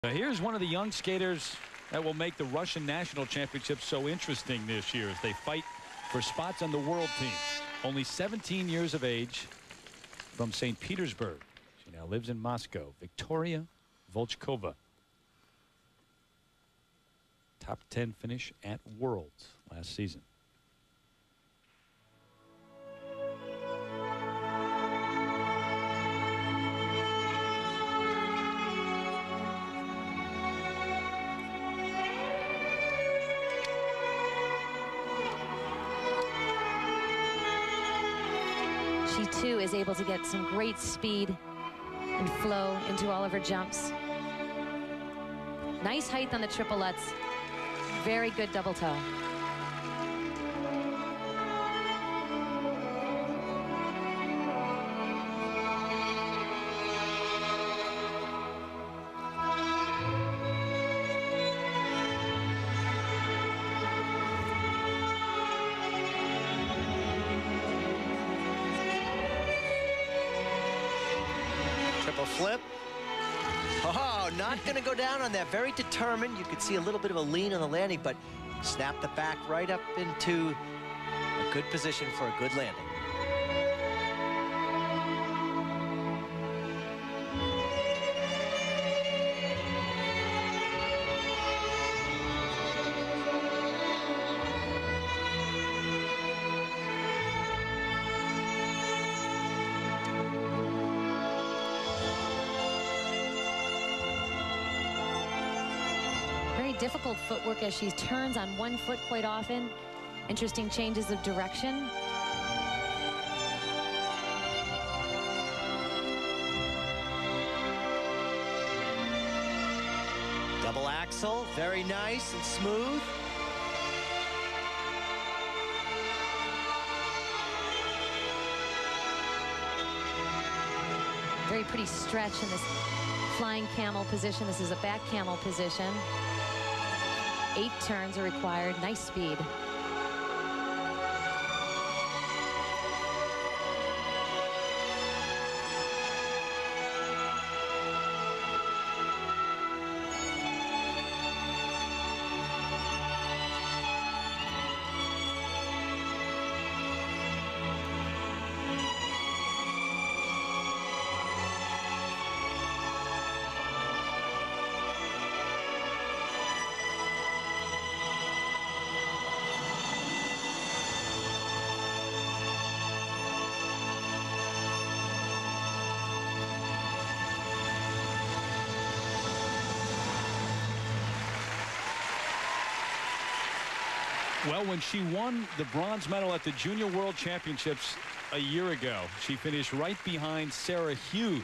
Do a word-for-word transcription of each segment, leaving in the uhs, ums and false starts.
Now here's one of the young skaters that will make the Russian National Championship so interesting this year as they fight for spots on the world team. Only seventeen years of age, from Saint Petersburg. She now lives in Moscow. Victoria Volchkova. Top ten finish at Worlds last season. She too is able to get some great speed and flow into all of her jumps. Nice height on the triplets. Very good double toe. Triple flip. Oh, not going to go down on that. Very determined. You could see a little bit of a lean on the landing, but snap the back right up into a good position for a good landing. Difficult footwork as she turns on one foot quite often. Interesting changes of direction. Double axel, very nice and smooth. Very pretty stretch in this flying camel position. This is a back camel position. Eight turns are required. Nice speed. Well, when she won the bronze medal at the Junior World Championships a year ago, she finished right behind Sarah Hughes.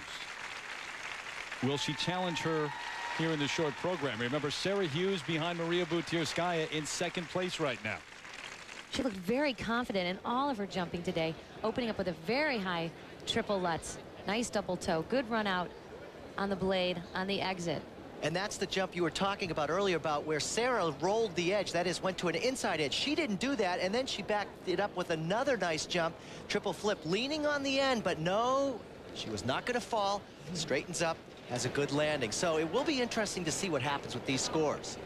Will she challenge her here in the short program? Remember, Sarah Hughes behind Maria Butyrskaya in second place right now. She looked very confident in all of her jumping today, opening up with a very high triple Lutz. Nice double toe. Good run out on the blade on the exit. And that's the jump you were talking about earlier about where Sarah rolled the edge. That is, went to an inside edge. She didn't do that, and then she backed it up with another nice jump. Triple flip, leaning on the end, but no, she was not going to fall. Straightens up, has a good landing. So it will be interesting to see what happens with these scores.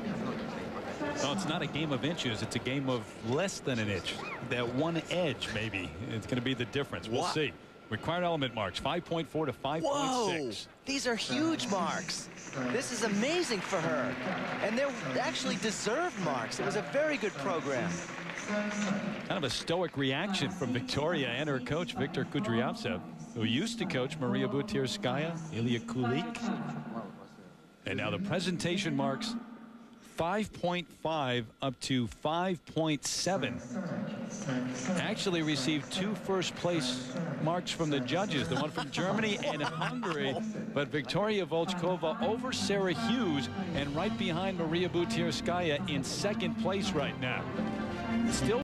No, it's not a game of inches. It's a game of less than an inch. That one edge, maybe. It's going to be the difference. We'll what? see. Required element marks, five point four to five point six. These are huge marks. This is amazing for her. And they're actually deserved marks. It was a very good program. Kind of a stoic reaction from Victoria and her coach, Viktor Kudryavtsev, who used to coach Maria Butyrskaya, Ilya Kulik. And now the presentation marks, five point five up to five point seven. Actually received two first place marks from the judges, the one from Germany and Hungary, but Victoria Volchkova over Sarah Hughes and right behind Maria Butyrskaya in second place right now. Still